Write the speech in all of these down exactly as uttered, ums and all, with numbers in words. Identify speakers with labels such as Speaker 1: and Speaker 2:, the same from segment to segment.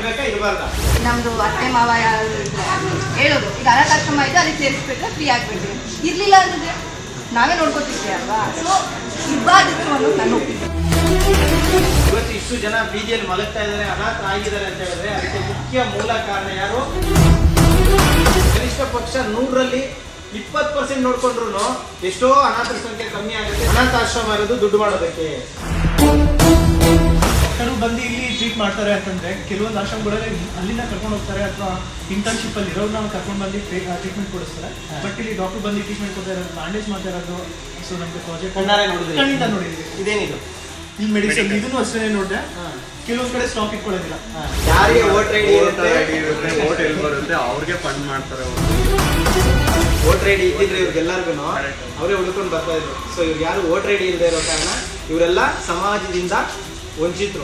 Speaker 1: ಇರ್ಬೇಕಾ ಇರಬಾರ್ದಾ?
Speaker 2: ನಮ್ದು ಅತ್ತೆ ಮಾವ ಹೇಳೋದು ಈಗ ಅನಾಥಾಶ್ರಮ ಇದೆ, ಅಲ್ಲಿ ಸೇರಿಸ್ಬಿಟ್ರೆ ಫ್ರೀ ಆಗ್ಬಿಡ್ತೀವಿ. ಇರ್ಲಿಲ್ಲ ಅಂದ್ರೆ ನಾವೇ ನೋಡ್ಕೊತಿದ್ವಿ ಅಲ್ವಾ? ಸೊ ಇರ್ಬಾರ್ದಿತ್ತು ಅನ್ನೋದು ನನ್ನ ಒಪ್ಪಿಗೆ.
Speaker 1: ಇವತ್ತು ಇಷ್ಟು ಜನ ಬೀದಿಯಲ್ಲಿ ಮಲಗ್ತಾ ಇದ್ದಾರೆ, ಅನಾಥ ಆಗಿದ್ದಾರೆ ಅಂತ ಹೇಳಿದ್ರೆ ಅದಕ್ಕೆ ಮುಖ್ಯ ಮೂಲ ಕಾರಣ ಯಾರು? ಕನಿಷ್ಠ ಪಕ್ಷ ನೂರರಲ್ಲಿ ಇಪ್ಪತ್ತು ಪರ್ಸೆಂಟ್ ನೋಡ್ಕೊಂಡ್ರು ಎಷ್ಟೋ ಅನಾಥರ ಸಂಖ್ಯೆ ಕಮ್ಮಿ ಆಗುತ್ತೆ. ಅನಾಥಾಶ್ರಮ ಇರೋದು ದುಡ್ಡು ಮಾಡೋದಕ್ಕೆ.
Speaker 3: ಕೆಲವು ಬಂದು ಇಲ್ಲಿ ಟ್ರೀಟ್ ಮಾಡ್ತಾರೆ ಅಂತಂದ್ರೆ ಕೆಲವೊಂದು ಆಶ್ರಮಗಳಲ್ಲಿ ಅಲ್ಲಿಂದ ಕರ್ಕೊಂಡು ಹೋಗ್ತಾರೆ ಅಥವಾ ಇಂಟರ್ನ್ಶಿಪ್ ಅಲ್ಲಿ ಇರೋರು ನಾವು ಕರ್ಕೊಂಡು ಬಂದು ಟ್ರೀಟ್ಮೆಂಟ್ ಕೊಡಿಸ್ತಾರೆ. ಬಟ್ ಇಲ್ಲಿ ಡಾಕ್ಟರ್ ಬಂದು ಟ್ರೀಟ್ಮೆಂಟ್ ಕೊಡ್ತಾ ಇರೋದು, ಬ್ಯಾಂಡೇಜ್ ಮಾಡ್ತಾ ಇರೋದು. ಸೊ ನಮ್ಗೆ ಪ್ರಾಜೆಕ್ಟ್ ಖಂಡಿತ ನೋಡಿದ್ವಿ.
Speaker 1: ಇದೇನಿದು
Speaker 3: ಇಲ್ಲಿ ಮೆಡಿಸಿನ್ ಇದನ್ನು ಅಷ್ಟೇ ನೋಡಿದೆ. ಕೆಲವೊಂದ್ ಕಡೆ ಸ್ಟಾಕ್ ಇಟ್ಕೊಳ್ಳೋದಿಲ್ಲ.
Speaker 1: ಯಾರಿಗೆ ವೋಟರ್ ಐಡಿ ಇರುತ್ತೆ,
Speaker 4: ವೋಟ್ ಎಲ್ಲಿ ಬರುತ್ತೆ ಅವ್ರಿಗೆ ಫಂಡ್ ಮಾಡ್ತಾರೆ.
Speaker 1: ವೋಟರ್ ಐಡಿ ಇದ್ದಿದ್ರೆ ಇವ್ರಿಗೆಲ್ಲರಿಗೂ ಅವರೇ ಹುಡುಕೊಂಡು ಬರ್ತಾ ಇದ್ರು. ಸೊ ಇವ್ರು ಯಾರು ವೋಟರ್ ಐಡಿ ಇಲ್ಲದೆ ಇರೋ ಕಾರಣ ಇವರೆಲ್ಲ ಸಮಾಜದಿಂದ ವಂಚಿತರು.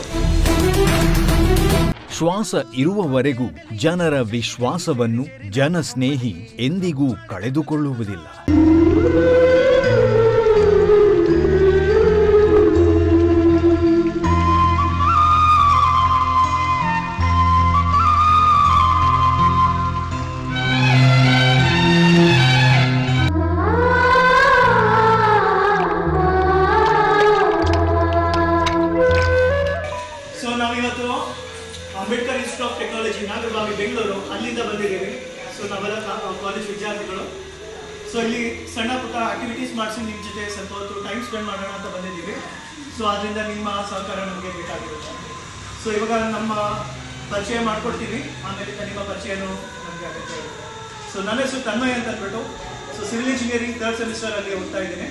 Speaker 5: ಶ್ವಾಸ ಇರುವವರೆಗೂ ಜನರ ವಿಶ್ವಾಸವನ್ನು ಜನಸ್ನೇಹಿ ಎಂದಿಗೂ ಕಳೆದುಕೊಳ್ಳುವುದಿಲ್ಲ.
Speaker 3: Ambedkar institute of technology Nagarbhavi Bengaluru, ಅಲ್ಲಿಂದ ಬಂದಿದ್ದೀವಿ. ಸೊ ನಾವೆಲ್ಲ ಕಾಲೇಜ್ ವಿದ್ಯಾರ್ಥಿಗಳು. ಸೊ ಇಲ್ಲಿ ಸಣ್ಣ ಪುಟ್ಟ ಆಕ್ಟಿವಿಟೀಸ್ ಮಾಡಿಸಿ ನಿಮ್ಮ ಜೊತೆ ಸ್ವಲ್ಪ ಹೊತ್ತು ಟೈಮ್ ಸ್ಪೆಂಡ್ ಮಾಡೋಣ ಅಂತ ಬಂದಿದ್ದೀವಿ. ಸೊ ಅದರಿಂದ ನಿಮ್ಮ ಸಹಕಾರ ನಮಗೆ ಬೇಕಾಗಿರುತ್ತೆ. ಸೊ ಇವಾಗ ನಮ್ಮ ಪರಿಚಯ ಮಾಡ್ಕೊಡ್ತೀವಿ, ಆಮೇಲೆ ನಿಮ್ಮ ಪರಿಚಯನೂ ನಮಗೆ ಆಗುತ್ತೆ. ಸೊ ನನ್ನ ಹೆಸರು ತನ್ಮಯ್ ಅಂತ ಅಂದ್ಬಿಟ್ಟು, so civil engineering third semester ಅಲ್ಲಿ ಓದ್ತಾ ಇದ್ದೀನಿ.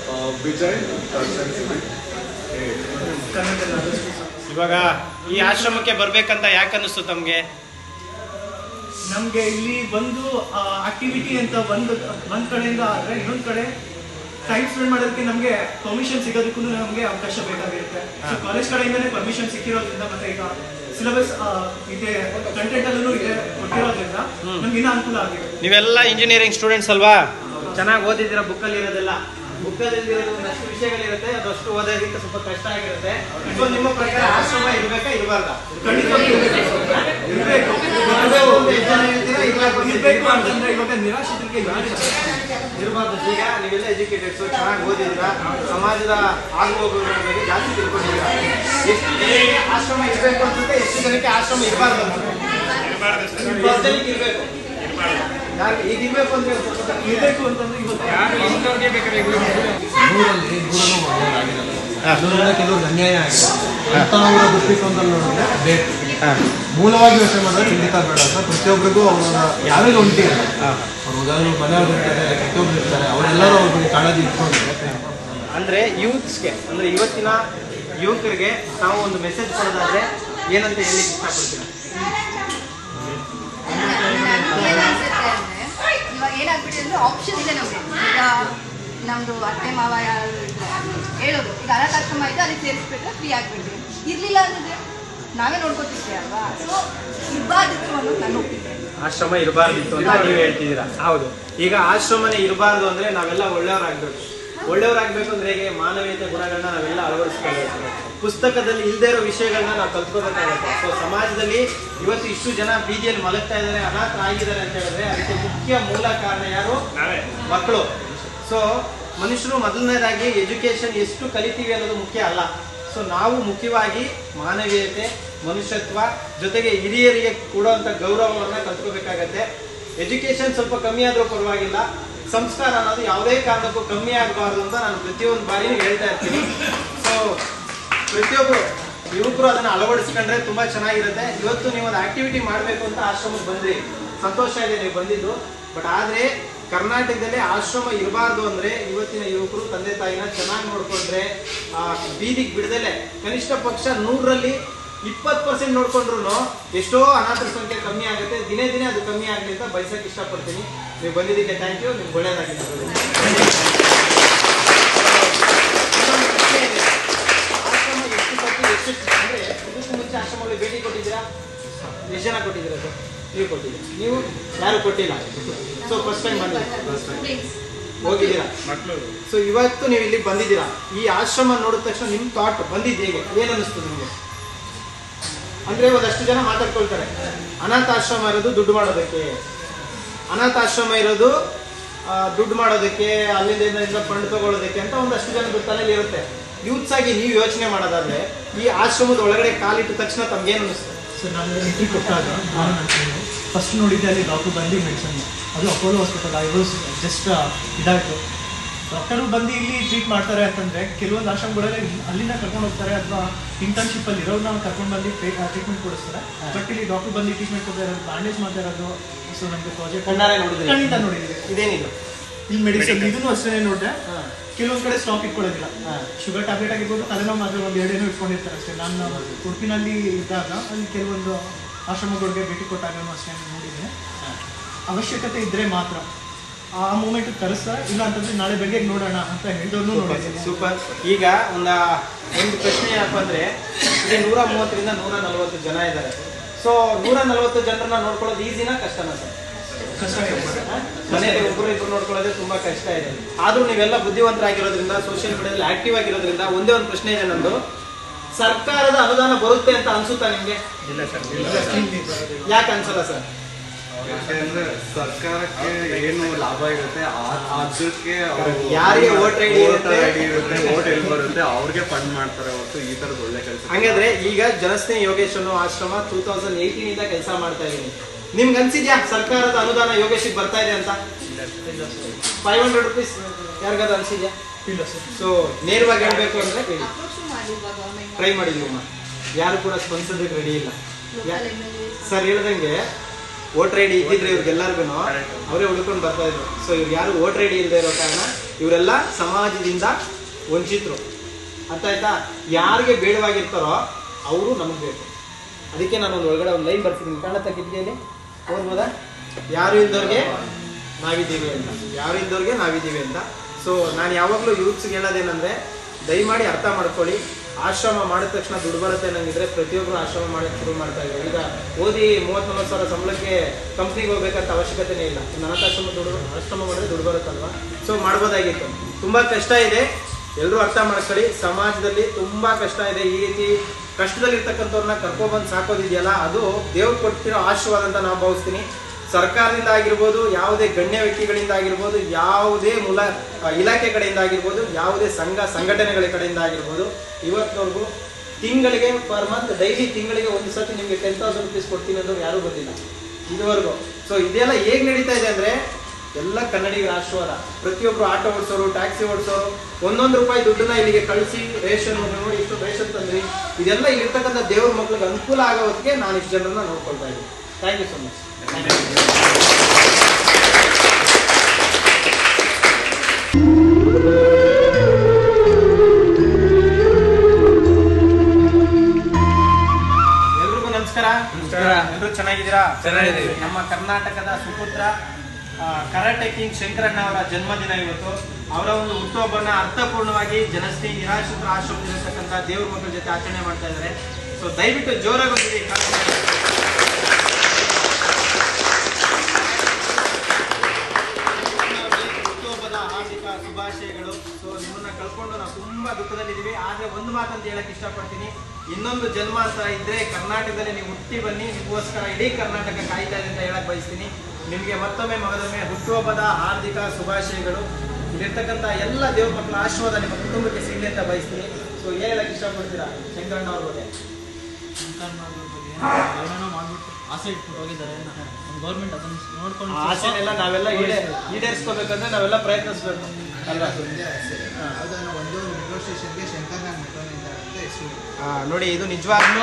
Speaker 3: ಕನ್ನಡ.
Speaker 1: ಇವಾಗ ಈ ಆಶ್ರಮಕ್ಕೆ ಬರ್ಬೇಕಂತ ಯಾಕೆ ಅನ್ನಿಸ್ತು ತಮ್ಗೆ?
Speaker 3: ನಮ್ಗೆ ಇಲ್ಲಿ ಒಂದು ಆಕ್ಟಿವಿಟಿ ಅಂತ ಒಂದು ಒಂದ್ ಕಡೆಯಿಂದ ಆದ್ರೆ ಇನ್ನೊಂದ್ ಕಡೆ ಟೈಮ್ ಸ್ಪೆಂಡ್ ಮಾಡೋದಕ್ಕೆ ನಮ್ಗೆ ಪರ್ಮಿಷನ್ ಸಿಗೋದಕ್ಕೂ ನಮ್ಗೆ ಅವಕಾಶ ಬೇಕಾಗಿರುತ್ತೆ. ಕಾಲೇಜ್ ಕಡೆಯಿಂದಾನೇ ಪರ್ಮಿಷನ್ ಸಿಕ್ಕಿರೋದ್ರಿಂದ ಮತ್ತೆ ಈಗ ಸಿಲೆಬಸ್ ಇದೆ, ಕಂಟೆಂಟ್ ಅಲ್ಲೂ ಇದೆ ಕೊಟ್ಟಿರೋದ್ರಿಂದ ನಮ್ಗೆ ಇನ್ನೂ ಅನುಕೂಲ ಆಗಿದೆ.
Speaker 1: ನೀವೆಲ್ಲ ಇಂಜಿನಿಯರಿಂಗ್ ಸ್ಟೂಡೆಂಟ್ಸ್ ಅಲ್ವಾ? ಚೆನ್ನಾಗಿ ಓದಿದ್ದೀರಾ. ಬುಕ್ಕಲ್ಲಿ ಇರೋದೆಲ್ಲ ಬುಕ್ಕಲ್ಲಿ ಇರೋದು ಒಂದಷ್ಟು ವಿಷಯಗಳಿರುತ್ತೆ, ಅದಷ್ಟು ಓದೋದಕ್ಕೆ ಸ್ವಲ್ಪ ಕಷ್ಟ ಆಗಿರುತ್ತೆ. ಸೊ ನಿಮ್ಮ ಪ್ರಕಾರ ಆಶ್ರಮ ಇರ್ಬೇಕಾ ಇರಬಾರ್ದಾ?
Speaker 3: ಇರಬೇಕು ಅಂತಂದ್ರೆ ಇವಾಗ ನಿರಾಶ್ರಿತರಿಗೆ
Speaker 1: ಇರಬಾರ್ದು. ಈಗ ನೀವೆಲ್ಲ ಎಜುಕೇಟೆಡ್ಸ್, ಚೆನ್ನಾಗಿ ಓದಿದ್ದೀರಾ, ಸಮಾಜದ ಆಗು ಹೋಗುಗಳ ಬಗ್ಗೆ ಜಾಸ್ತಿ ತಿಳ್ಕೊಂಡಿದ್ದೀರಾ. ಎಷ್ಟು ಜನಕ್ಕೆ ಆಶ್ರಮ ಇರಬೇಕು ಅನ್ಸುತ್ತೆ, ಎಷ್ಟು ಜನಕ್ಕೆ ಆಶ್ರಮ ಇರಬಾರ್ದು ಅನ್ಸುತ್ತೆ? ಜನಕ್ಕೆ ಇರಬೇಕು. ಈಗ ಇರಬೇಕು ಅಂತ
Speaker 3: ಇರಬೇಕು ಅಂತಂದ್ರೆ ಇವತ್ತು
Speaker 4: ನೂರಲ್ಲಿ ನೂರನ್ನು ಒಳ್ಳೆಯದಾಗಿರಲ್ಲ. ಅದರಿಂದ ಕೆಲವ್ರಿಗೆ ಅನ್ಯಾಯ ಆಗಿದೆ ಅಂತ ಅವರ ದೃಷ್ಟಿಕೋನದಲ್ಲಿ ನೋಡಿದ್ರೆ ಬೇಕು. ಮೂಲವಾಗಿ ಯೋಚನೆ ಮಾಡಿದ್ರೆ ಖಂಡಿತ ಬೇಡ ಅಂತ. ಪ್ರತಿಯೊಬ್ಬರಿಗೂ ಅವರ ಯಾವ್ಯಾವ ಒಂಟಿ ಇರ್ತಾರೆ, ಅವ್ರು ಉದಾಹರಣೆ ಮನೆಯವ್ರು ಇರ್ತಾರೆ, ಪ್ರತಿಯೊಬ್ಬರು ಇರ್ತಾರೆ, ಅವರೆಲ್ಲರೂ ಅವ್ರ ಬಗ್ಗೆ ಕಾಳಜಿ ಇಟ್ಕೊಂಡಿರ್ತಾರೆ.
Speaker 1: ಅಂದರೆ ಯೂತ್ಸ್ಗೆ, ಅಂದರೆ ಇವತ್ತಿನ ಯುವಕರಿಗೆ ನಾವು ಒಂದು ಮೆಸೇಜ್ ಕೊಡೋದಾದ್ರೆ ಏನಂತ ಹೇಳಿ ಇಷ್ಟಪಡ್ತೀವಿ?
Speaker 2: ಇವಾಗ ಏನಾಗ್ಬಿಟ್ಟಿದೆ ಅಂದ್ರೆ ಆಪ್ಷನ್ ಇದೆ ನಮ್ಗೆ. ಈಗ ನಮ್ದು ಅತ್ತೆ ಮಾವ ಹೇಳೋದು ಈಗ ಅನಾಥಾಶ್ರಮ ಇದೆ, ಅಲ್ಲಿ ಸೇರಿಸ್ಬಿಟ್ರೆ ಫ್ರೀ ಆಗ್ಬಿಡ್ತೀವಿ. ಇರ್ಲಿಲ್ಲ ಅಂದ್ರೆ ನಾವೇ ನೋಡ್ಕೊತಿದ್ವಿ ಅಲ್ವಾ? ಸೊ ಇರ್ಬಾರ್ದಿತ್ತು ಅನ್ನೋದು ನನ್ನ ಒಪ್ಪಿಗೆ.
Speaker 1: ಆಶ್ರಮ ಇರಬಾರ್ದಿತ್ತು ಅಂತ ನೀವು ಹೇಳ್ತಿದ್ದೀರಾ. ಹೌದು. ಈಗ ಆಶ್ರಮನೇ ಇರಬಾರ್ದು ಅಂದ್ರೆ ನಾವೆಲ್ಲ ಒಳ್ಳೆಯವರಾಗಬೇಕು. ಒಳ್ಳೆಯವರಾಗಬೇಕು ಅಂದ್ರೆ ಹೇಗೆ? ಮಾನವೀಯತೆ ಗುಣಗಳನ್ನ ನಾವೆಲ್ಲ ಅಳವಡಿಸ್ಕೊಳ್ಬೇಕು. ಪುಸ್ತಕದಲ್ಲಿ ಇಲ್ಲದೇ ಇರೋ ವಿಷಯಗಳನ್ನ ನಾವು ಕಲ್ತ್ಕೋಬೇಕಾಗುತ್ತೆ. ಸೊ ಸಮಾಜದಲ್ಲಿ ಇವತ್ತು ಇಷ್ಟು ಜನ ಬೀದಿಯಲ್ಲಿ ಮಲಗ್ತಾ ಇದ್ದಾರೆ, ಅನಾಥ ಆಗಿದ್ದಾರೆ ಅಂತ ಹೇಳಿದ್ರೆ ಅದಕ್ಕೆ ಮುಖ್ಯ ಮೂಲ ಕಾರಣ ಯಾರು? ಮಕ್ಕಳು. ಸೊ ಮನುಷ್ಯರು ಮೊದಲನೇದಾಗಿ ಎಜುಕೇಶನ್ ಎಷ್ಟು ಕಲಿತೀವಿ ಅನ್ನೋದು ಮುಖ್ಯ ಅಲ್ಲ. ಸೊ ನಾವು ಮುಖ್ಯವಾಗಿ ಮಾನವೀಯತೆ, ಮನುಷ್ಯತ್ವ, ಜೊತೆಗೆ ಹಿರಿಯರಿಗೆ ಕೊಡುವಂಥ ಗೌರವವನ್ನು ಕಲ್ತ್ಕೋಬೇಕಾಗತ್ತೆ. ಎಜುಕೇಶನ್ ಸ್ವಲ್ಪ ಕಮ್ಮಿ ಆದರೂ ಪರವಾಗಿಲ್ಲ, ಸಂಸ್ಕಾರ ಅನ್ನೋದು ಯಾವುದೇ ಕಾರಣಕ್ಕೂ ಕಮ್ಮಿ ಆಗಬಾರ್ದು ಅಂತ ನಾನು ಪ್ರತಿಯೊಂದು ಬಾರಿನೂ ಹೇಳ್ತಾ ಇರ್ತೀನಿ. ಸೊ ಪ್ರತಿಯೊಬ್ಬರು ಯುವಕರು ಅದನ್ನು ಅಳವಡಿಸ್ಕೊಂಡ್ರೆ ತುಂಬ ಚೆನ್ನಾಗಿರುತ್ತೆ. ಇವತ್ತು ನೀವು ಒಂದು ಆಕ್ಟಿವಿಟಿ ಮಾಡಬೇಕು ಅಂತ ಆಶ್ರಮಕ್ಕೆ ಬಂದ್ರಿ, ಸಂತೋಷ ಇದೆ ನೀವು ಬಂದಿದ್ದು. ಬಟ್ ಆದರೆ ಕರ್ನಾಟಕದಲ್ಲಿ ಆಶ್ರಮ ಇರಬಾರ್ದು ಅಂದರೆ ಇವತ್ತಿನ ಯುವಕರು ತಂದೆ ತಾಯಿನ ಚೆನ್ನಾಗಿ ನೋಡಿಕೊಂಡ್ರೆ, ಬೀದಿಗೆ ಬಿಡದಲ್ಲೇ ಕನಿಷ್ಠ ಪಕ್ಷ ನೂರರಲ್ಲಿ ಇಪ್ಪತ್ತು ಪರ್ಸೆಂಟ್ ನೋಡ್ಕೊಂಡ್ರು ಎಷ್ಟೋ ಅನಾಥರ ಸಂಖ್ಯೆ ಕಮ್ಮಿ ಆಗುತ್ತೆ. ದಿನೇ ದಿನೇ ಅದು ಕಮ್ಮಿ ಆಗಲಿ ಅಂತ ಬಯಸಕ್ಕೆ ಇಷ್ಟಪಡ್ತೀನಿ. ನೀವು ಬಂದಿದ್ದಕ್ಕೆ ಥ್ಯಾಂಕ್ ಯು. ನಿಮ್ಗೆ ಒಳ್ಳೆಯದಾಗಿದೆ. ಆಶ್ರಮ ಎಷ್ಟು ಪಟ್ಟು ಎಷ್ಟು ಅಂದರೆ ಇದಕ್ಕೂ ಮುಂಚೆ ಆಶ್ರಮಗಳಿಗೆ ಭೇಟಿ ಕೊಟ್ಟಿದ್ದೀರಾ? ಎಷ್ಟು ಜನ ಕೊಟ್ಟಿದ್ದೀರಾ ಸರ್? ನೀವು ಕೊಟ್ಟಿದ್ದೀರಾ? ನೀವು ಯಾರು ಕೊಟ್ಟಿಲ್ಲ. ಸೊ ಫಸ್ಟ್ ಟೈಮ್ ಬಂದಿದ್ದೀರಾ, ಹೋಗಿದ್ದೀರಾ? ಸೊ ಇವತ್ತು ನೀವು ಇಲ್ಲಿಗೆ ಬಂದಿದ್ದೀರಾ. ಈ ಆಶ್ರಮ ನೋಡಿದ ತಕ್ಷಣ ನಿಮ್ಮ ಥಾಟ್ ಬಂದಿದ್ದು ಹೇಗೆ? ಏನು ಅನ್ನಿಸ್ತು ನಿಮಗೆ? ಅಂದ್ರೆ ಒಂದಷ್ಟು ಜನ ಮಾತಾಡ್ಕೊಳ್ತಾರೆ ಅನಾಥಾಶ್ರಮ ಇರೋದು ದುಡ್ಡು ಮಾಡೋದಕ್ಕೆ, ಅನಾಥಾಶ್ರಮ ಇರೋದು ದುಡ್ಡು ಮಾಡೋದಕ್ಕೆ, ಅಲ್ಲಿಂದ ಇದರಿಂದ ಫಂಡ್ ತಗೊಳ್ಳೋದಕ್ಕೆ ಅಂತ ಒಂದಷ್ಟು ಜನ ತಲೆಯಲ್ಲಿ ಇರುತ್ತೆ. ಯೂತ್ಸ್ ಆಗಿ ನೀವು ಯೋಚನೆ ಮಾಡೋದಾದ್ರೆ ಈ ಆಶ್ರಮದ ಒಳಗಡೆ ಕಾಲಿಟ್ಟ ತಕ್ಷಣ ತಮ್ಗೇನು ಅನಿಸ್ತು?
Speaker 3: ಸರ್ ನಮಗೆ ಎಂಟ್ರಿ ಕೊಟ್ಟಾಗ ನಾನು ನನ್ನ ಫಸ್ಟ್ ನೋಡಿದ್ದೆ ಅಲ್ಲಿ ಡಾಕ್ಟರ್ ಬಂದು ಮೆಡಿಸನ್, ಅದು Apollo hospital. I was just ಇದಾಯಿತು. ಡಾಕ್ಟರು ಬಂದು ಇಲ್ಲಿ ಟ್ರೀಟ್ ಮಾಡ್ತಾರೆ ಅಂತಂದರೆ ಕೆಲವೊಂದು ಆಶ್ರಮಗಳಲ್ಲಿ ಅಲ್ಲಿಂದ ಕರ್ಕೊಂಡು ಹೋಗ್ತಾರೆ ಅಥವಾ ಇಂಟರ್ನ್ಶಿಪ್ಪಲ್ಲಿ ಇರೋರನ್ನ ಕರ್ಕೊಂಡು ಬಂದು ಟ್ರೀಟ್ಮೆಂಟ್ ಕೊಡಿಸ್ತಾರೆ. ಬಟ್ ಇಲ್ಲಿ ಡಾಕ್ಟರ್ ಬಂದು ಟ್ರೀಟ್ಮೆಂಟ್ ಕೊಡ್ತಾ ಇರೋದು, ಬ್ಯಾಂಡೇಜ್ ಮಾಡ್ತಾ ಇರೋದು. ಸೊ ನಮಗೆ ಪ್ರಾಜೆಕ್ಟ್
Speaker 1: ಕಣ್ಣಾರೆ ನೋಡಿದ್ರಿ?
Speaker 3: ಖಂಡಿತ ನೋಡಿದ್ವಿ.
Speaker 1: ಇದೇನಿದು
Speaker 3: ಇಲ್ಲಿ ಮೆಡಿಸಿನ್ ಇದನ್ನು ಅಷ್ಟೇ ನೋಡಿದೆ. ಕೆಲವೊಂದು ಕಡೆ ಸ್ಟಾಕ್ ಇಟ್ಕೊಳ್ಳೋದಿಲ್ಲ. ಶುಗರ್ ಟ್ಯಾಬ್ಲೆಟ್ ಆಗಿರ್ಬೋದು, ತಲೆನೋವು ಮಾತ್ರ ಒಂದು ಎರಡೇನೋ ಇಟ್ಕೊಂಡಿರ್ತಾರೆ ಅಷ್ಟೇ. ನಾನು ಉಡುಪಿನಲ್ಲಿ ಇದ್ದಾಗ ಅಲ್ಲಿ ಕೆಲವೊಂದು ಆಶ್ರಮಗಳಿಗೆ ಭೇಟಿ ಕೊಟ್ಟಾಗ ಅಷ್ಟೇ ನೋಡಿದ್ದೀನಿ. ಅವಶ್ಯಕತೆ ಇದ್ದರೆ ಮಾತ್ರ ಆ ಮೂಮೆಂಟ್ ಕರೆಸ್ತಾರೆ, ಇಲ್ಲ ಅಂತಂದ್ರೆ ನಾಳೆ ಬೆಳಗ್ಗೆ ನೋಡೋಣ ಅಂತ ಹೇಳಿದವ್ರನ್ನೂ ನೋಡಿದ್ದೀನಿ.
Speaker 1: ಸೂಪರ್. ಈಗ ಒಂದ ಒಂದು ಪ್ರಶ್ನೆ ಏನಪ್ಪ ಅಂದ್ರೆ, ಇಲ್ಲಿ ನೂರ ಮೂವತ್ತರಿಂದ ನೂರ ನಲವತ್ತು ಜನ ಇದ್ದಾರೆ. ಸೊ ನೂರ ನಲವತ್ತು ಜನರನ್ನ ನೋಡ್ಕೊಳ್ಳೋದು ಈಸಿನಾ ಕಷ್ಟನಾ ಸರ್?
Speaker 3: ಕಷ್ಟ
Speaker 1: ಮನೆಯಲ್ಲಿ ಒಬ್ಬರು ಇಬ್ಬರು ನೋಡ್ಕೊಳ್ಳೋದೇ ತುಂಬಾ ಕಷ್ಟ ಇದೆ. ಆದ್ರೂ ನೀವೆಲ್ಲ ಬುದ್ಧಿವಂತರಾಗಿರೋದ್ರಿಂದ, ಸೋಷಿಯಲ್ ಮೀಡಿಯಾದಲ್ಲಿ ಆಕ್ಟಿವ್ ಆಗಿರೋದ್ರಿಂದ ಒಂದೇ ಒಂದು ಪ್ರಶ್ನೆ ಇದೆ ನಂದು, ಸರ್ಕಾರದ ಅನುದಾನ ಬರುತ್ತೆ ಅಂತ ಅನ್ಸುತ್ತಾ ನಿಮ್ಗೆ?
Speaker 6: ಇಲ್ಲ ಸರ್,
Speaker 1: ಯಾಕೆ ಅನ್ಸಲ್ಲ ಸರ್?
Speaker 6: ಯಾಕೆಂದ್ರೆ ಸರ್ಕಾರಕ್ಕೆ ಏನು ಲಾಭ ಇರುತ್ತೆ ಅದಕ್ಕೆ
Speaker 1: ಯಾರಿಗೆ ವೋಟ್ ಐಡಿ ಇರುತ್ತೆ,
Speaker 6: ಇರುತ್ತೆ ವೋಟ್ ಎಲ್ಲಿ ಬರುತ್ತೆ ಅವ್ರಿಗೆ ಫಂಡ್ ಮಾಡ್ತಾರೆ ಹೊರತು ಈ ತರದ ಒಳ್ಳೆ ಕೆಲಸ.
Speaker 1: ಹಂಗಾದ್ರೆ ಈಗ ಜನಸ್ನೇಹಿ ಯೋಗೇಶ್ ಅನ್ನೋ ಆಶ್ರಮ ಟೂ ತೌಸಂಡ್ ಏಯ್ಟೀನ್ ಇಂದ ಕೆಲಸ ಮಾಡ್ತಾ ಇದೀನಿ. ನಿಮ್ಗೆ ಅನ್ಸಿದ್ಯಾ ಸರ್ಕಾರದ ಅನುದಾನ ಯೋಗೇಶಿಗೆ ಬರ್ತಾ ಇದೆ ಅಂತ? ಫೈವ್ ಹಂಡ್ರೆಡ್ ರುಪೀಸ್ ಯಾರಿಗಾದ್ರು ಅನ್ಸಿದ್ಯಾ?
Speaker 3: ಇಲ್ಲ ಸರ್.
Speaker 1: ಸೊ ನೇರವಾಗಿ ಹೇಳ್ಬೇಕು ಅಂದ್ರೆ ಹೇಳಿ,
Speaker 2: ಅಪ್ರೋಚ್ ಮಾಡಿಲ್ವಾ ಗವರ್ಮೆಂಟ್?
Speaker 1: ಟ್ರೈ ಮಾಡಿದ್ವಿ, ಯಾರು ಕೂಡ ಸ್ಪಂದಿಸೋದಕ್ಕೆ ರೆಡಿ ಇಲ್ಲ. ಸರ್ ಹೇಳ್ದಂಗೆ ವೋಟರ್ ಐ ಡಿ ಇದ್ದಿದ್ರೆ ಇವ್ರಿಗೆಲ್ಲರಿಗೂ ಅವರೇ ಹುಡ್ಕೊಂಡು ಬರ್ತಾ ಇದ್ರು. ಸೊ ಇವ್ರು ಯಾರು ವೋಟರ್ ಐ ಡಿ ಇಲ್ಲದೆ ಇರೋ ಕಾರಣ ಇವರೆಲ್ಲ ಸಮಾಜದಿಂದ ವಂಚಿತರು. ಅರ್ಥ ಆಯ್ತಾ? ಯಾರಿಗೆ ಬೇಡವಾಗಿರ್ತಾರೋ ಅವರು ನಮಗೆ ಬೇಕು. ಅದಕ್ಕೆ ನಾನು ಒಂದು ಒಳಗಡೆ ಒಂದು ಲೈನ್ ಬರ್ತಿದ್ದೀನಿ, ಕಾಣುತ್ತಾ ಕಿಟಕಿಯಲ್ಲಿ ಓದ್ಬೋದಾ? ಯಾರು ಇಲ್ದವ್ರಿಗೆ ನಾವಿದ್ದೀವಿ ಅಂತ, ಯಾರು ಇಲ್ದವ್ರಿಗೆ ನಾವಿದ್ದೀವಿ ಅಂತ. ಸೊ ನಾನು ಯಾವಾಗಲೂ ಯೂತ್ಸ್ಗೆ ಹೇಳೋದೇನೆಂದರೆ, ದಯಮಾಡಿ ಅರ್ಥ ಮಾಡ್ಕೊಳ್ಳಿ, ಆಶ್ರಮ ಮಾಡಿದ ತಕ್ಷಣ ದುಡ್ಡು ಬರುತ್ತೆ ಅನ್ನಂಗಿದ್ರೆ ಪ್ರತಿಯೊಬ್ಬರು ಆಶ್ರಮ ಮಾಡೋಕ್ಕೆ ಶುರು ಮಾಡ್ತಾ ಇದ್ದಾರೆ. ಈಗ ಓದಿ ಮೂವತ್ತ್ ನಲ್ವತ್ತು ಸಾವಿರ ಸಂಬಳಕ್ಕೆ ಕಂಪ್ನಿಗೆ ಹೋಗ್ಬೇಕಂತ ಅವಶ್ಯಕತೆನೇ ಇಲ್ಲ. ಅನಾಥಾಶ್ರಮ ದುಡ್ಡು ಆಶ್ರಮ ಮಾಡಿದ್ರೆ ದುಡ್ಡು ಬರುತ್ತಲ್ವಾ? ಸೊ ಮಾಡ್ಬೋದಾಗಿತ್ತು. ತುಂಬ ಕಷ್ಟ ಇದೆ, ಎಲ್ಲರೂ ಅರ್ಥ ಮಾಡ್ಕೊಳ್ಳಿ. ಸಮಾಜದಲ್ಲಿ ತುಂಬ ಕಷ್ಟ ಇದೆ. ಈ ರೀತಿ ಕಷ್ಟದಲ್ಲಿರ್ತಕ್ಕಂಥವ್ರನ್ನ ಕರ್ಕೊಬಂದು ಸಾಕೋದಿದೆಯಲ್ಲ, ಅದು ದೇವ್ರು ಕೊಟ್ಟಿರೋ ಆಶೀರ್ವಾದ ಅಂತ ನಾವು ಭಾವಿಸ್ತೀನಿ. ಸರ್ಕಾರದಿಂದ ಆಗಿರ್ಬೋದು, ಯಾವುದೇ ಗಣ್ಯ ವ್ಯಕ್ತಿಗಳಿಂದ ಆಗಿರ್ಬೋದು, ಯಾವುದೇ ಮೂಲ ಇಲಾಖೆ ಕಡೆಯಿಂದ ಆಗಿರ್ಬೋದು, ಯಾವುದೇ ಸಂಘ ಸಂಘಟನೆಗಳ ಕಡೆಯಿಂದ ಆಗಿರ್ಬೋದು, ಇವತ್ತಿನವರೆಗೂ ತಿಂಗಳಿಗೆ ಪರ್ ಮಂತ್ ಡೈಲಿ ತಿಂಗಳಿಗೆ ಒಂದು ಸತಿ ನಿಮಗೆ ಟೆನ್ ತೌಸಂಡ್ ರುಪೀಸ್ ಕೊಡ್ತೀನಿ ಅಂದ್ರು ಯಾರೂ ಬಂದಿಲ್ಲ ಇದುವರೆಗೂ. ಸೊ ಇದೆಲ್ಲ ಹೇಗೆ ನಡೀತಾ ಇದೆ ಅಂದರೆ, ಎಲ್ಲ ಕನ್ನಡಿಗರ ಆಶೀರ್ವಾದ. ಪ್ರತಿಯೊಬ್ಬರು ಆಟೋ ಓಡಿಸೋರು, ಟ್ಯಾಕ್ಸಿ ಓಡಿಸೋರು ಒಂದೊಂದು ರೂಪಾಯಿ ದುಡ್ಡನ್ನ ಇಲ್ಲಿಗೆ ಕಳಿಸಿ ರೇಷನ್ ನೋಡಿ ಇಷ್ಟು ರೇಷನ್ ತಂದ್ರಿ, ಇದೆಲ್ಲ ಇಲ್ಲಿರ್ತಕ್ಕಂಥ ದೇವ್ರ ಮಕ್ಳಿಗೆ ಅನುಕೂಲ ಆಗೋ ಹೊತ್ತಿಗೆ ನಾನು ಇಷ್ಟು ಜನರನ್ನ ನೋಡ್ಕೊಳ್ತಾ ಇದ್ದೀನಿ. Thank you so much. ಎಲ್ರಿಗೂ ನಮಸ್ಕಾರ. ಎಲ್ಲರೂ ಚೆನ್ನಾಗಿದ್ದೀರಾ?
Speaker 6: ಚೆನ್ನಾಗಿದ್ದೀವಿ.
Speaker 1: ನಮ್ಮ ಕರ್ನಾಟಕದ ಸುಪುತ್ರ ಕರಾಟೆ ಕಿಂಗ್ ಶಂಕರಣ್ಣ ಅವರ ಜನ್ಮದಿನ ಇವತ್ತು. ಅವರ ಒಂದು ಹುಟ್ಟುಹಬ್ಬನ ಅರ್ಥಪೂರ್ಣವಾಗಿ ಜನಸ್ನೇಹಿ ನಿರಾಶ್ರಿತರ ಆಶ್ರಮದಲ್ಲಿರ್ತಕ್ಕಂಥ ದೇವ್ರ ಮಕ್ಕಳ ಜೊತೆ ಆಚರಣೆ ಮಾಡ್ತಾ ಇದ್ದಾರೆ. ಸೊ ದಯವಿಟ್ಟು ಜೋರಾಗಿ ಹೋಗಿ ಹುಟ್ಟುಹಬ್ಬದ ಹಾರ್ದಿಕ ಶುಭಾಶಯಗಳು. ಸೊ ನಿಮ್ಮನ್ನ ಕಳ್ಕೊಂಡು ನಾವು ತುಂಬಾ ದುಃಖದಲ್ಲಿದ್ದೀವಿ. ಆದ್ರೆ ಒಂದು ಮಾತಂತ ಹೇಳಕ್ ಇಷ್ಟಪಡ್ತೀನಿ, ಇನ್ನೊಂದು ಜನ್ಮ ಅಂತ ಇದ್ರೆ ಕರ್ನಾಟಕದಲ್ಲಿ ನೀವು ಹುಟ್ಟಿ ಬನ್ನಿ, ನಿಮಗೋಸ್ಕರ ಇಡೀ ಕರ್ನಾಟಕ ಕಾಯ್ತಾ ಇದೆ ಅಂತ ಹೇಳಕ್ ಬಯಸ್ತೀನಿ. ನಿಮಗೆ ಮತ್ತೊಮ್ಮೆ ಮಗದೊಮ್ಮೆ ಹುಟ್ಟುಹಬ್ಬದ ಹಾರ್ದಿಕ ಶುಭಾಶಯಗಳು. ಇಲ್ಲಿರ್ತಕ್ಕಂಥ ಎಲ್ಲ ದೇವ್ರ ಮಕ್ಕಳ ಆಶೀರ್ವಾದ ನಿಮ್ಮ ಕುಟುಂಬಕ್ಕೆ ಸಿಗಲಿ ಅಂತ ಬಯಸ್ತೀನಿ. ಸೊ ಏನ್ ಹೇಳಕ್ ಇಷ್ಟಪಡ್ತೀರಾ ಶಂಕರಣ್ಣ ಅವ್ರ ಬಗ್ಗೆ?
Speaker 3: ಏನೇನೋ ಮಾಡ್ಬಿಟ್ಟು ಆಸೆ ಇಟ್ಬಿಟ್ಟು ಹೋಗಿದ್ದಾರೆ. ಗೌರ್ಮೆಂಟ್ ಅದನ್ನ ನೋಡ್ಕೊಂಡು
Speaker 1: ಆಸೆನೆಲ್ಲ ನಾವೆಲ್ಲ ಈಡೇ ಈಡೇರಿಸ್ಕೋಬೇಕಂದ್ರೆ ನಾವೆಲ್ಲ ಪ್ರಯತ್ನಿಸ್ಬೇಕು ಅಲ್ವಾ? ನೋಡಿ, ಇದು ನಿಜವಾಗ್ಲೂ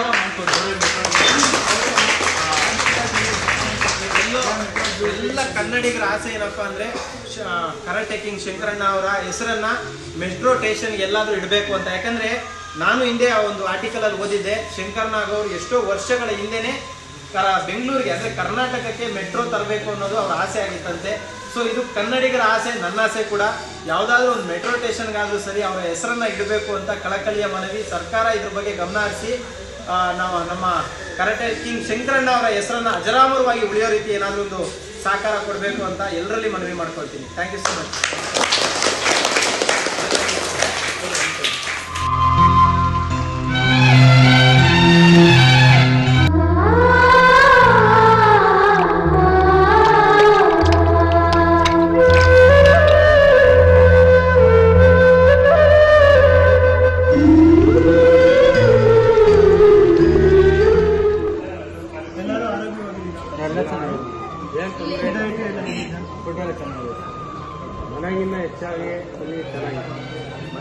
Speaker 1: ಎಲ್ಲ ಕನ್ನಡಿಗರ ಆಸೆ ಏನಪ್ಪಾ ಅಂದ್ರೆ, ಕರಾಟೆ ಕಿಂಗ್ ಶಂಕರಣ್ಣ ಅವರ ಹೆಸರನ್ನ ಮೆಟ್ರೋ ಸ್ಟೇಷನ್ ಎಲ್ಲಾದ್ರೂ ಇಡಬೇಕು ಅಂತ. ಯಾಕಂದ್ರೆ ನಾನು ಹಿಂದೆ ಆ ಒಂದು ಆರ್ಟಿಕಲ್ ಅಲ್ಲಿ ಓದಿದ್ದೆ, ಶಂಕರನಾಗ್ ಅವರು ಎಷ್ಟೋ ವರ್ಷಗಳ ಹಿಂದೆನೆ ಬೆಂಗಳೂರಿಗೆ ಅಂದ್ರೆ ಕರ್ನಾಟಕಕ್ಕೆ ಮೆಟ್ರೋ ತರಬೇಕು ಅನ್ನೋದು ಅವ್ರ ಆಸೆ ಆಗಿತ್ತಂತೆ. ಸೊ ಇದು ಕನ್ನಡಿಗರ ಆಸೆ, ನನ್ನ ಆಸೆ ಕೂಡ. ಯಾವುದಾದ್ರೂ ಒಂದು ಮೆಟ್ರೋ ಸ್ಟೇಷನ್ಗಾದ್ರೂ ಸರಿ ಅವರ ಹೆಸರನ್ನ ಇಡಬೇಕು ಅಂತ ಕಳಕಳಿಯ ಮನವಿ. ಸರ್ಕಾರ ಇದ್ರ ಬಗ್ಗೆ ಗಮನ ಹರಿಸಿ ನಾವು ನಮ್ಮ ಕರಾಟೆ ಕಿಂಗ್ ಶಂಕರಣ್ಣ ಅವರ ಹೆಸರನ್ನ ಅಜರಾಮರವಾಗಿ ಉಳಿಯೋ ರೀತಿ ಏನಾದರೂ ಒಂದು ಸಹಕಾರ ಕೊಡಬೇಕು ಅಂತ ಎಲ್ಲರಲ್ಲಿ ಮನವಿ ಮಾಡ್ಕೊಳ್ತೀನಿ. Thank you so much.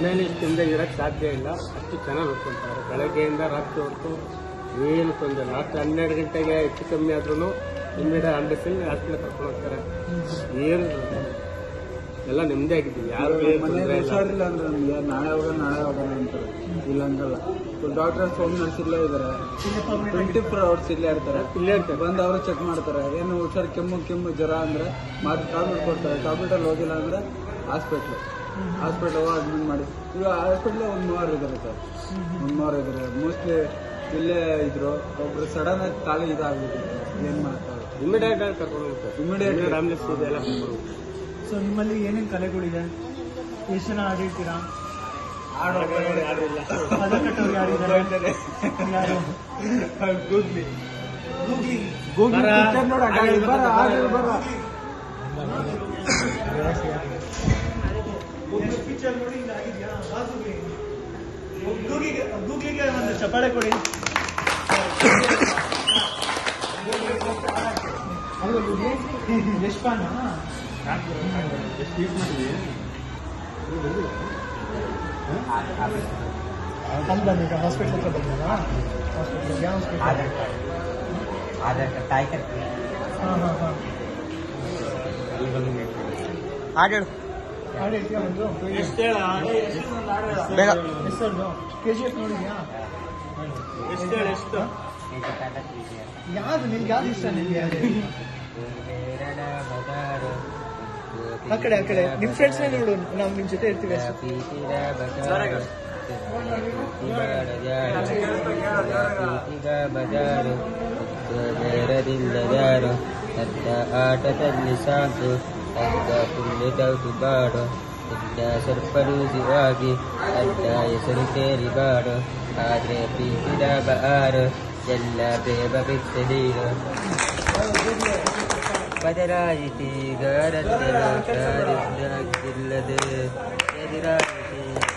Speaker 7: ಮುಂಜಾನೆ ಇಷ್ಟಿಂದ ಇರೋಕ್ಕೆ ಸಾಧ್ಯ ಇಲ್ಲ, ಅಷ್ಟು ಚೆನ್ನಾಗಿ ನೋಡ್ಕೊಳ್ತಾರೆ. ಬೆಳಗ್ಗೆಯಿಂದ ರಾತ್ರಿ ಹೊತ್ತು ಏನು ತೊಂದರೆ ಇಲ್ಲ. ರಾತ್ರಿ ಹನ್ನೆರಡು ಗಂಟೆಗೆ ಹೆಚ್ಚು ಕಮ್ಮಿ ಆದ್ರೂ ಇಮ್ಮಿಡಿಯೇಟ್ ಆಂಬುಲೆನ್ಸಲ್ಲಿ ಹಾಸ್ಪಿಟಲ್ ಕರ್ಕೊಂಡು ಹೋಗ್ತಾರೆ. ಏನು ಎಲ್ಲ ನೆಮ್ಮದಿ ಆಗಿದ್ದೀವಿ, ಯಾರು
Speaker 8: ಹುಷಾರಿಲ್ಲ ಅಂದ್ರೆ ನಮ್ಗೆ ನಾಳೆ ಹೋಗೋಣ ನಾಳೆ ಹೋಗೋಣ ಅಂತಾರೆ. ಇಲ್ಲ ಹಂಗಲ್ಲ, ಡಾಕ್ಟರ್ಸ್ ಹೋಮ್ ನರ್ಸ್ ಇಲ್ಲೇ ಇದ್ದಾರೆ, ಟ್ವೆಂಟಿ ಫೋರ್ ಅವರ್ಸ್ ಇಲ್ಲೇ ಇರ್ತಾರೆ. ಇಲ್ಲೇ ಇರ್ತಾರೆ, ಬಂದು ಅವರು ಚೆಕ್ ಮಾಡ್ತಾರೆ. ಏನು ಹುಷಾರು ಕೆಮ್ಮು ಕೆಮ್ಮು ಜ್ವರ ಅಂದ್ರೆ ಮಾತ್ರ ಟ್ಯಾಬ್ಲೆಟ್ ಕೊಡ್ತಾರೆ. ಟ್ಯಾಬ್ಲೆಟಲ್ಲಿ ಹೋಗಿಲ್ಲ ಅಂದ್ರೆ ಹಾಸ್ಪಿಟ್ಲು ಹಾಸ್ಪಿಟ್ಲ್ ಹೋಗಿ ಅಡ್ಮಿಟ್ ಮಾಡಿ. ಈಗ ಹಾಸ್ಪಿಟ್ಲ್ ಒಂದು ಮೂವರು ಇದ್ದಾರೆ ಸರ್, ಒಂದು ಮೂವರು ಇದ್ದಾರೆ. ಮೋಸ್ಟ್ಲಿ ಇಲ್ಲೇ ಇದ್ರು, ಒಬ್ರು ಸಡನ್ ಆಗಿ ಖಾಲಿ ಇದಾಗ್ಬಿಟ್ಟಿತ್ತು. ಏನು ಮಾಡ್ತಾರೆ,
Speaker 7: ಇಮಿಡಿಯೇಟ್ ಆಗಿ ಕರ್ಕೊಂಡು ಹೋಗ್ತಾರೆ.
Speaker 8: ಇಮಿಡಿಯೇಟ್
Speaker 7: ಆಂಬುಲೆನ್ಸ್ ಇದೆ ಎಲ್ಲ ಕರ್ಕೊಂಡು.
Speaker 3: ಸೊ ನಿಮ್ಮಲ್ಲಿ ಏನೇನು ಕಲೆಗಳಿದೆ? ಎಷ್ಟು ಜನ ಆಡಿರ್ತೀರಾ?
Speaker 8: ಆಡೋ ಯಾರಿಲ್ಲ,
Speaker 3: ಪದ ಕಟ್ಟೋರು ಯಾರಿದ್ದಾರೆ? ಯಾರು?
Speaker 8: ಗೂಗ್ಲಿ
Speaker 3: ಗೂಗ್ಲಿ
Speaker 8: ಗೂಗ್ಲಿ ಪಿಕ್ಚರ್ ನೋಡ ಬರ ಆಡಲ್ ಬರ
Speaker 3: ಪಿಕ್ಚರ್ ನೋಡಿ ಆಗಿದ್ಯಾ? ಗೂಗ್ಲಿಗೆ ಗೂಗ್ಲಿಗೆ ಒಂದು ಚಪ್ಪಾಳೆ ಕೊಡಿ. ಯಶ್ಪಾನ ಅಲ್ಲಿ ಬಂದೀಗ ಹಾಸ್ಪಿಟ್ಲ್ ಹತ್ರ ಬಂದಲ್ಲ? ಹಾಸ್ಪಿಟ್ಲ್ ಯಾವ ಹಾಸ್ಪಿಟಲ್? ಹಾಂ ಹಾಂ ಹಾಂ
Speaker 1: ಹಾಗೆ
Speaker 3: ಹಾಡು ಹೇಳ್ತೀಯ ಒಂದು?
Speaker 1: ಬೇಗ
Speaker 3: ಹೆಸರು ಕೆ ಜಿ ಎಫ್ ನೋಡಿದ್ಯಾ?
Speaker 7: ಎಷ್ಟು ಎಷ್ಟು
Speaker 3: ಯಾವ್ದು ನಿನ್ಗೆ ಯಾವ್ದು ಇಷ್ಟ? ನಿನ್ಗೆ ಆ ಕಡೆ ಆ ಕಡೆ ನಿಮ್ ಫ್ರೆಂಡ್ಸ್ನೇ ನೋಡು, ನಾವು ನಿಮ್ ಜೊತೆ ಇರ್ತೀವಿ ಅಷ್ಟೇ.
Speaker 9: ಅದ್ದ ಆಟದಲ್ಲಿ ಸಾಕು, ಅದ್ದ ಪುಲ್ಲೆ ದೌದು ಬಾಡು, ಅದ್ದ ಸರ್ಪರೂದಿವಾಗಿ, ಅದ್ದ ಹೆಸರು ಕೇಳಿಬಾಡು. ಆದ್ರೆ ಪ್ರೀತಿದ ಬಾರು ಎಲ್ಲ ಬೇಗ ಬಿತ್ತಲೀರು. ಬದಲಾಯಿತೀಗ ರದ್ದಲು ಕಾರಿದ್ದಲ್ಲದೆ ಎದುರಾಯಿತಿ